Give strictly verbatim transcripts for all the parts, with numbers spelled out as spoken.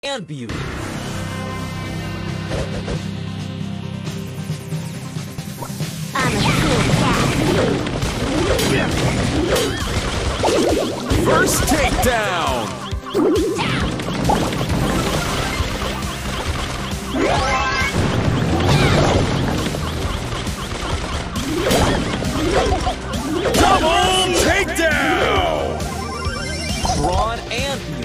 and beauty. I'm a cool cat. First takedown! Double takedown! Brawn and beauty.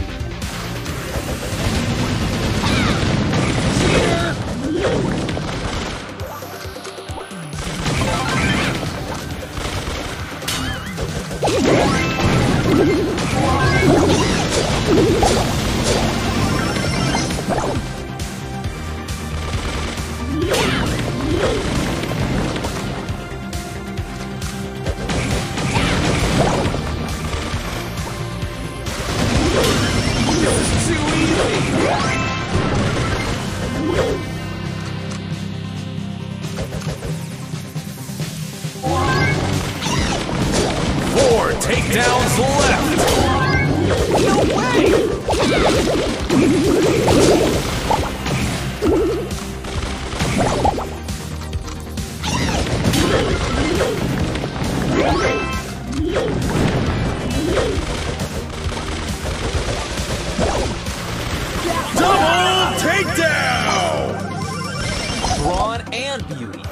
Too easy! Four takedowns left! No way! Double takedown! Brawn and beauty.